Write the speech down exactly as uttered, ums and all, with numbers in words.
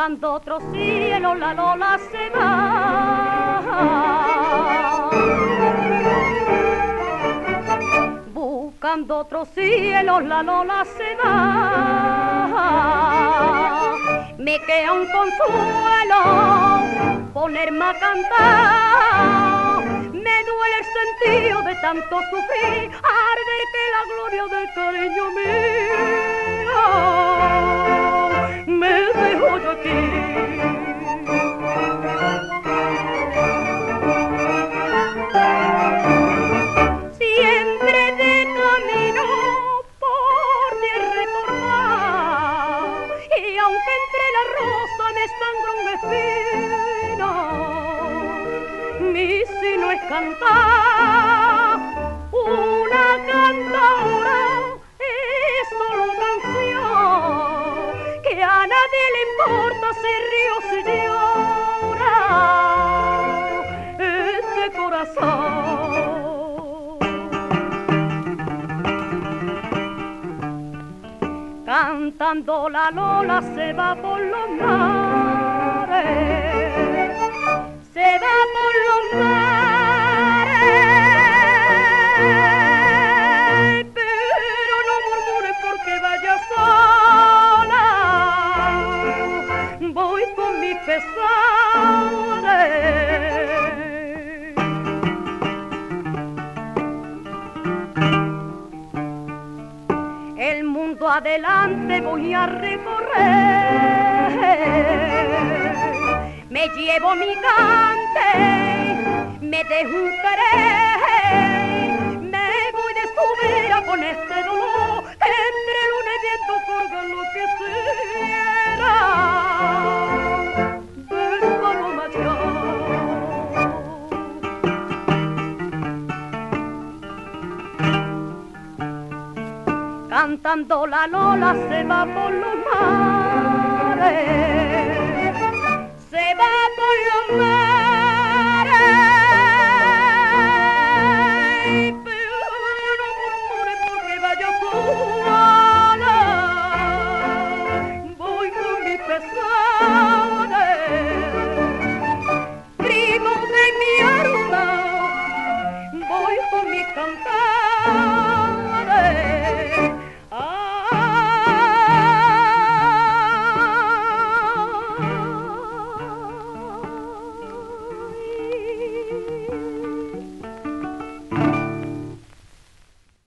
Buscando otro cielo, la Lola se va. Buscando otro cielo, la Lola se va. Me queda un consuelo, ponerme a cantar. Me duele el sentido de tanto sufrir, al ver que la gloria del cariño mío me dejó yo aquí. Siempre de camino por ti recordar, y aunque entre la rosa me sangra un espino, mi sino es cantar. Una cantadora es solo canción, que a nadie le importa si río o si llora este corazón. Cantando la Lola se va por los mares, se va por los mares, pero no murmures porque vaya sola, voy con mis pesares. El mundo adelante voy a recorrer, me llevo mi cante, me dejo un querer, me voy de su vera con este dolor, que entre luna y viento colga lo que quisiera ver paloma yo. Cantando la Lola se va por los mares, se va por los mares, pero no murmures porque vaya sola, voy con mis pesares, primo de mi alma, voy con mi cantar.